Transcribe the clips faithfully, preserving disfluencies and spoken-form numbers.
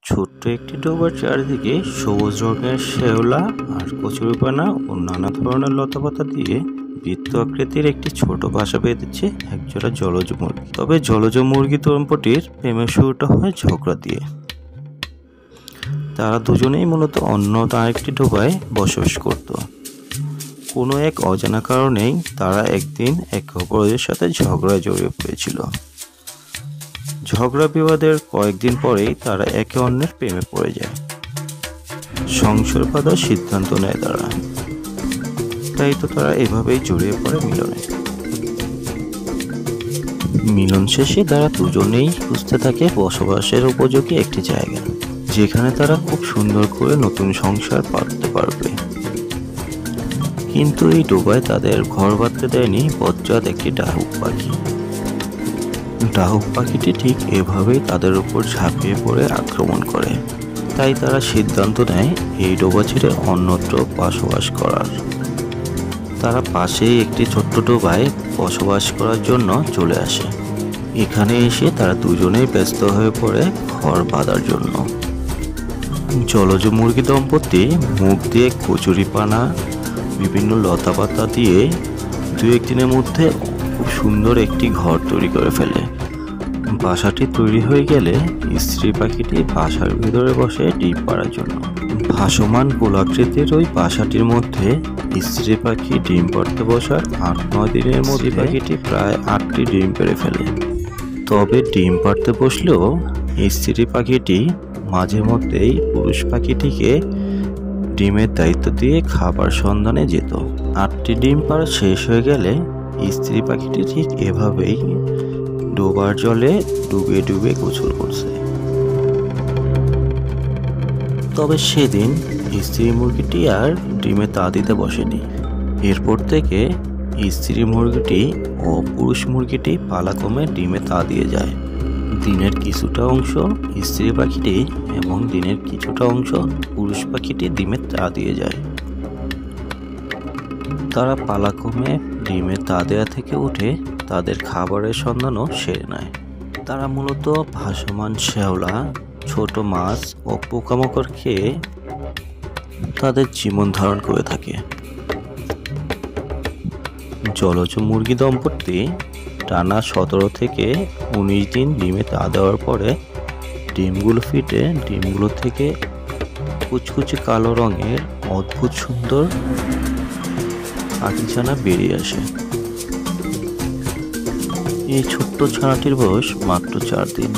ছোট্ট একটি ডোবার চারিদিকে সবুজ রঙের শেওলা আর কচুরিপানা ও নানা ধরনের লতাপাতা দিয়ে বৃত্ত আকৃতির একটি ছোট বাসা বেঁধেছে একজোড়া জলজ মুরগি। তবে জলজ মুরগি দম্পতির প্রেমের শুরুটা হয় ঝগড়া দিয়ে। তারা দুজনেই মূলত অন্য আরেকটি ডোবায় বসবাস করত। কোনো এক অজানা কারণেই তারা একদিন একে অপরের সাথে ঝগড়ায় জড়িয়ে পড়েছিল। ঝগড়া বিবাদের কয়েকদিন পরেই তারা একে অন্যের প্রেমে পড়ে যায়। সংসার বাঁধার সিদ্ধান্ত নেয় তারা। তাই তো তারা এভাবেই জড়িয়ে পড়ে মিলনে। মিলন শেষে তারা দুজনেই খুঁজতে থাকে বসবাসের উপযোগী একটি জায়গা, যেখানে তারা খুব সুন্দর করে নতুন সংসার পাততে পারবে। কিন্তু এই ডোবায় তাদের ঘর বাঁধতে দেয়নি বজ্জাত একটি ডাহুক পাখি। ডাহুক পাখিটি ঠিক এভাবেই তাদের উপর ঝাঁপিয়ে পড়ে আক্রমণ করে। তাই তারা সিদ্ধান্ত নেয় এই ডোবা ছেড়ে অন্যত্র বসবাস করার। তারা পাশেই একটি ছোট্ট ডোবায় বসবাস করার জন্য চলে আসে। এখানে এসে তারা দুজনেই ব্যস্ত হয়ে পড়ে ঘর বাঁধার জন্য। জলজ মুরগি দম্পতি মুখ দিয়ে কচুরিপানা বিভিন্ন লতাপাতা দিয়ে দু একদিনের মধ্যে খুব সুন্দর একটি ঘর তৈরি করে ফেলে। বাসাটি তৈরি হয়ে গেলে স্ত্রী পাখিটি বাসার ভিতরে বসে ডিম পাড়ার জন্য। ভাসমান গোলাকৃতির ওই বাসাটির মধ্যে স্ত্রী পাখি ডিম পাড়তে বসার আট নয় দিনের মধ্যে পাখিটি প্রায় আটটি ডিম পেড়ে ফেলে। তবে ডিম পাড়তে বসলেও স্ত্রী পাখিটি মাঝে মধ্যেই পুরুষ পাখিটিকে ডিমের দায়িত্ব দিয়ে খাবার সন্ধানে যেত। আটটি ডিম পাড়া শেষ হয়ে গেলে স্ত্রী পাখিটি ঠিক এভাবেই ডোবার জলে ডুবে ডুবে গোসল করছে। তবে সেদিন স্ত্রী মুরগিটি আর ডিমে তা দিতে বসেনি। এরপর থেকে স্ত্রী মুরগিটি ও পুরুষ মুরগিটি পালাক্রমে ডিমে তা দিয়ে যায়। দিনের কিছুটা অংশ স্ত্রী পাখিটি এবং দিনের কিছুটা অংশ পুরুষ পাখিটি ডিমে তা দিয়ে যায়। তারা পালাক্রমে ডিমে তা দেয়া থেকে উঠে তাদের খাবারের সন্ধানও সেরে নেয়। তারা মূলত ভাসমান শেওলা, ছোট মাছ ও পোকামাকড় খেয়ে তাদের জীবন ধারণ করে থাকে। জলজ মুরগি দম্পতি টানা সতেরো থেকে উনিশ দিন ডিমে তা দেওয়ার পরে ডিমগুলো ফিটে ডিমগুলো থেকে কুচকুচে কালো রঙের অদ্ভুত সুন্দর পাখি ছানা বেরিয়ে আসে। এই ছোট্ট ছানাটির বয়স মাত্র চার দিন।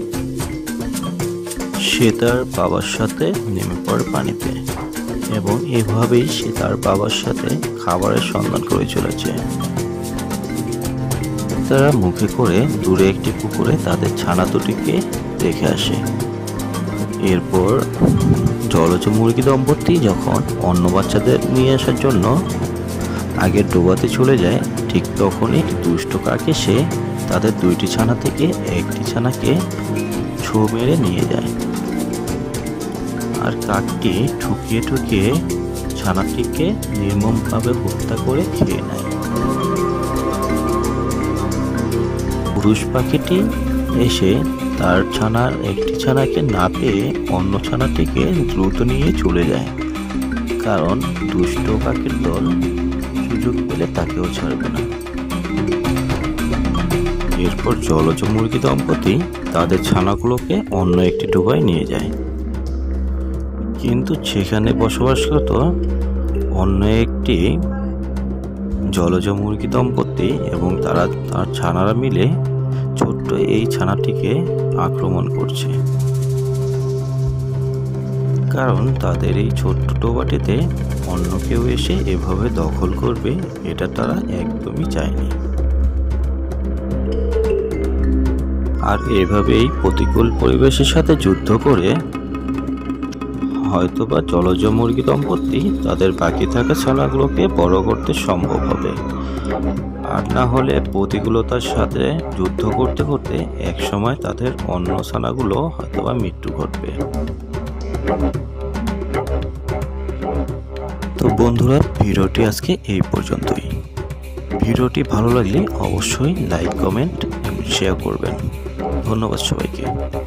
সে তার বাবার সাথে নেমে পড়ে পানিতে এবং এভাবেই সে তার বাবার সাথে খাবারের সন্ধান করে চলেছে। তারা মুখে করে দূরে একটি পুকুরে তাদের ছানা দুটিকে রেখে আসে। এরপর জলজ মুরগি দম্পতি যখন অন্য বাচ্চাদের নিয়ে আসার জন্য আগের ডোবাতে চলে যায়, ঠিক তখনই দুষ্ট কাক এসে তাদের দুইটি ছানা থেকে একটি ছানাকে ছো মেরে নিয়ে যায়। আর কাকটি ঠুকিয়ে ঠুকিয়ে ছানাটিকে নির্মমভাবে হত্যা করে খেয়ে নেয়। পুরুষ পাখিটি এসে তার ছানার একটি ছানাকে না পেয়ে অন্য ছানাটিকে দ্রুত নিয়ে চলে যায়, কারণ দুষ্ট পাখির দল সুযোগ পেলে তাকেও ছাড়বে না। এরপর জলজ মুরগি দম্পতি তাদের ছানাগুলোকে অন্য একটি ডোবায় নিয়ে যায়। কিন্তু সেখানে বসবাস করত অন্য একটি জলজ মুরগি দম্পতি এবং তারা তার ছানারা মিলে ছোট্ট এই ছানাটিকে আক্রমণ করছে, কারণ তাদের এই ছোট্ট ডোবাটিতে অন্য কেউ এসে এভাবে দখল করবে এটা তারা একদমই চায়নি। আর এভাবেই প্রতিকূল পরিবেশের সাথে যুদ্ধ করে হয়তোবা জলজ মুরগি দম্পতি তাদের বাকি থাকা ছানাগুলোকে বড় করতে সম্ভব হবে। আর না হলে প্রতিকূলতার সাথে যুদ্ধ করতে করতে একসময় তাদের অন্য ছানাগুলো হয়তোবা মৃত্যু ঘটবে। তো বন্ধুরা, ভিডিওটি আজকে এই পর্যন্তই। ভিডিওটি ভালো লাগলে অবশ্যই লাইক, কমেন্ট এবং শেয়ার করবেন। ধন্যবাদ সবাইকে।